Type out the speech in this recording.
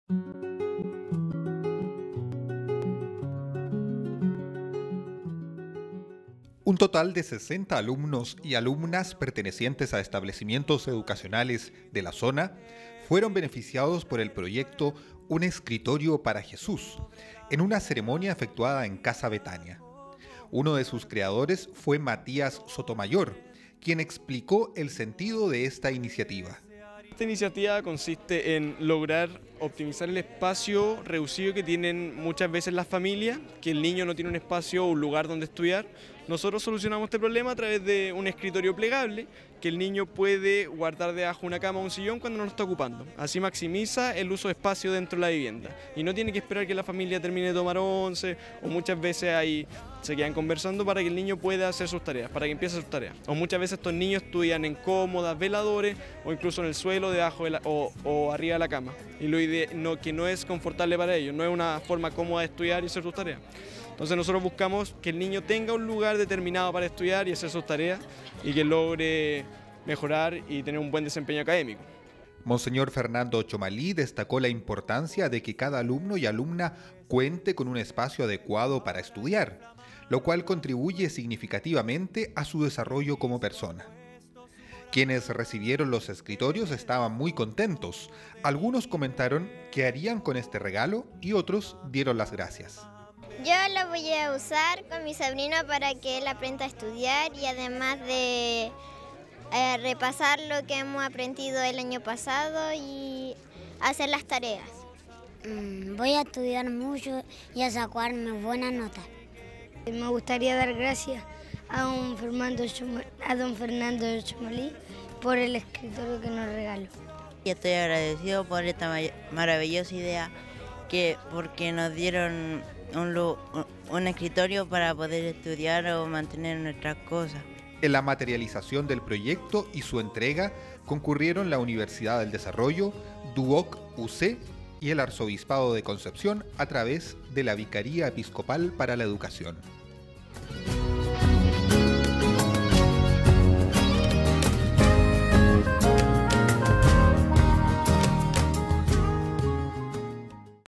Un total de 60 alumnos y alumnas pertenecientes a establecimientos educacionales de la zona fueron beneficiados por el proyecto Un Escritorio para Jesús, en una ceremonia efectuada en Casa Betania. Uno de sus creadores fue Matías Sotomayor, quien explicó el sentido de esta iniciativa. Esta iniciativa consiste en lograr optimizar el espacio reducido que tienen muchas veces las familias, que el niño no tiene un espacio o un lugar donde estudiar. Nosotros solucionamos este problema a través de un escritorio plegable que el niño puede guardar debajo una cama o un sillón cuando no lo está ocupando. Así maximiza el uso de espacio dentro de la vivienda y no tiene que esperar que la familia termine de tomar once, o muchas veces ahí se quedan conversando para que el niño pueda hacer sus tareas, para que empiece sus tareas. O muchas veces estos niños estudian en cómodas, veladores o incluso en el suelo debajo de o arriba de la cama. Y que no es confortable para ellos, no es una forma cómoda de estudiar y hacer sus tareas. Entonces nosotros buscamos que el niño tenga un lugar determinado para estudiar y hacer sus tareas y que logre mejorar y tener un buen desempeño académico. Monseñor Fernando Chomalí destacó la importancia de que cada alumno y alumna cuente con un espacio adecuado para estudiar, lo cual contribuye significativamente a su desarrollo como persona. Quienes recibieron los escritorios estaban muy contentos. Algunos comentaron qué harían con este regalo y otros dieron las gracias. Yo lo voy a usar con mi sobrino para que él aprenda a estudiar y además de repasar lo que hemos aprendido el año pasado y hacer las tareas. Voy a estudiar mucho y a sacarme buenas notas. Me gustaría dar gracias a don Fernando Chomalí por el escritorio que nos regaló. Y estoy agradecido por esta maravillosa idea porque nos dieron un escritorio para poder estudiar o mantener nuestras cosas. En la materialización del proyecto y su entrega concurrieron la Universidad del Desarrollo, Duoc UC y el Arzobispado de Concepción a través de la Vicaría Episcopal para la Educación.